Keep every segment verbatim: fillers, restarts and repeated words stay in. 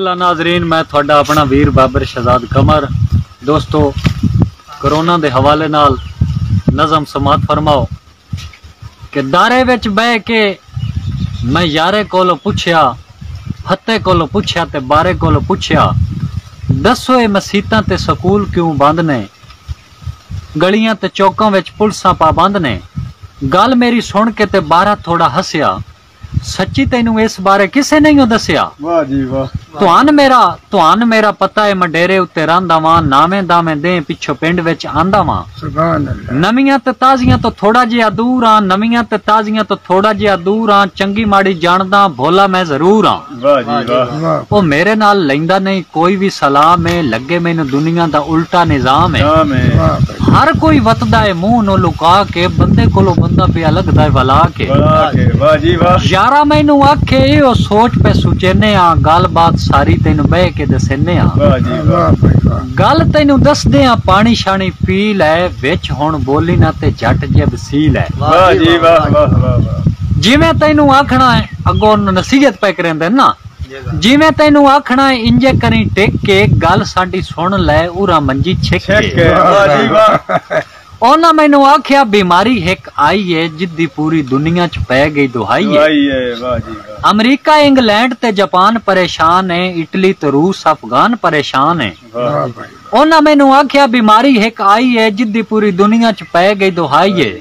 बिस्मिल्लाह नाजरीन, मैं थोड़ा अपना वीर बाबर शहजाद कमर। दोस्तों, कोरोना के हवाले नाल नज़म समात फरमाओ कि दारे विच बह के मैं यारे कोलों पुछया, हत्ते कोलों पुछया ते बारे कोलों पुछया, दसो ये मसीतां ते स्कूल क्यों बंद ने, गलियां ते चौकां विच पुलिसां पाबंद ने। गल मेरी सुन के ते बारा थोड़ा हसया, सच्ची तेनू इस बारे किसे नहीं दसिया। वाह जी वाह। तुहान मेरा तुहान मेरा पता है, मैं डेरे उत्ते रहिंदा वां, नावें दावें दे पिछो पिंड विच आंदा वां। सुभान अल्लाह। नवियां ते ताजियां तो थोड़ा जिहा दूर हां, नवियां ते ताजियां तो थोड़ा जिहा दूर हां, चंगी माड़ी जानदा भोला मैं जरूर हां। वाह जी वाह। ओ मेरे नाल लैंदा नहीं कोई भी सलाम है, लगे मैनू दुनिया दा उल्टा निजाम है। हर कोई वतदा है मुंह नो लुका के, बंदे कोलों बंदा पिया लगदा है वला के। वाह जी वाह। यारा मैनू आखे ओ सोच पे सुचेने आ, गल बात सारी तेनू बह के दसेने आ। गल तेनू दसदे आ, पानी शानी पी लै, विच हुण बोली ना ते जट जब सी लै। वाह जी वाह वाह वाह। जिवें तेनू आखना है, अगों नसीहत पे करेंदे ना, जिवें तेनू आखना है इंजे करी टेक के, गल साडी सुन लै उरा मंजी छिक के। वाह जी वाह। ओना मैनू आख्या बीमारी एक आई है, जिद्दी पूरी दुनिया च पै गई दुहाई है। वाह जी वाह। अमरीका इंग्लैंड ते जापान परेशान है, इटली ते रूस अफगान परेशान है। ओना मैनू आख्या बीमारी एक आई है, जिद्दी पूरी दुनिया च पै गई दुहाई है।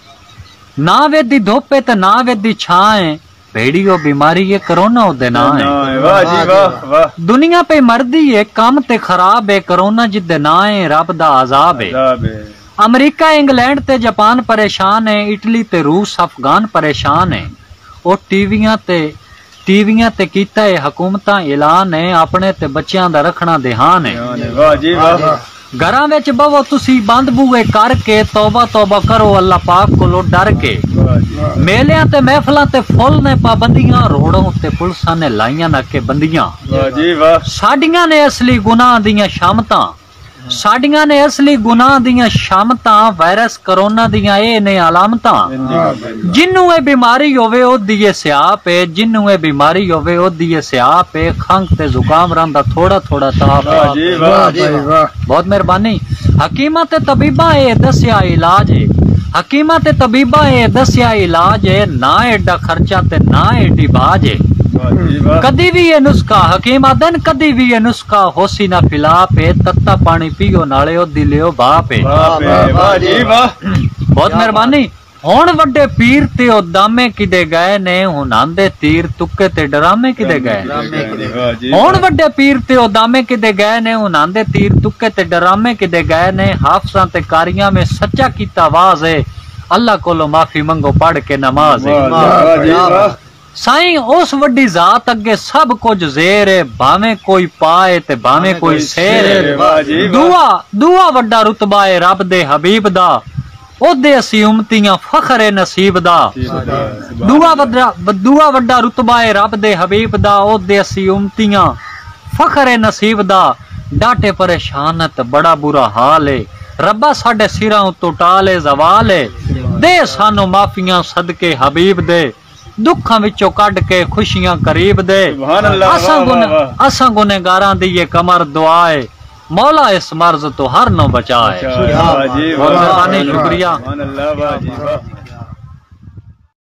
ना वेदी धोपे ते ना वेदी छां है, भेड़ी ओ बीमारी है कोरोना ओदे ना है। वाह जी वाह वाह। दुनिया पे मर्दी है, काम ते खराब है, कोरोना जिद्दे ना है, रब दा अजाब है। अमरीका इंग्लैंड ते जापान परेशान है, इटली ते रूस अफगान परेशान है। ओ टीवियां ते टीवियां ते कीता है हुकूमतां ऐलान है, अपने ते बच्चियां दा रखना ध्यान है। वाह जी वाह। घरां विच बवो तुसी बंद बूए करके, तौबा तौबा करो अल्लाह पाक कोलों डर के। मेलियां ते महफिलां ते फुल ने पाबंदियां, रोड़ों ते पुलिसां ने लाइयां नाके बंदियां। वाह जी वाह। साडियां ने असली गुनाह दियां शामतां, साडियां ने असली गुनाह दियां शामतां, वायरस कोरोना दियां ए ने अलामतां। जिन्नू ए बीमारी होवे ओ दिए स्याप है, जिन्नू ए बीमारी होवे ओ दिए स्याप है, खंघ ते जुकाम रंदा थोड़ा थोड़ा ताप है। बहुत मेहरबानी। हकीमा ते तबीबा ए दस्या इलाज है, हकीमा ते तबीबा ए दस्या इलाज है, ना एडा खर्चा ते ना एडी बाज है। कदी भी ये नुस्खा हकीम आदन, कदी भी ये नुस्खा होसी ना फिला पे, तत्ता पानी पियो नाले ओ दिलियो बाप है। वाह जी वाह। बहुत मेहरबानी। हुण वड्डे पीर ते ओ दामे किदे गए ने, हुण आंदे तीर तुक्के ते डरामे किदे गए। हुण वड्डे पीर ते ओ दामे किदे गए ने, हुण आंदे तीर तुक्के ते डरामे किदे गए ने। हाफसां ते कारियां में सच्चा कीता वाज है, अल्लाह कोलों माफी मंगो पढ़ के नमाज है। साईं उस वड्डी जात अगे सब कुछ जेर है, भावे कोई पाए ते भावे कोई शेर है। दुआ दुआ वड्डा रुतबा है रब दे हबीब दा, ओदे असी उम्मतियां फखर है नसीब दा। दुआ वड्डा दुआ वड्डा रुतबा है रब दे हबीब दा, ओदे असी उम्मतियां फखर है नसीब दा। डाटे परेशान ते बड़ा बुरा हाल है, रब्बा साडे सिरां उतो टाले जवाल है। दे सानू माफियां सदके हबीब दे, दुखा विचों कड के खुशियां करीब दे। असा गुनेगारां दी ये कमर दुआ है, मौला इस मर्ज तो हर नो बचाए। बहुत मेहरबानी, शुक्रिया।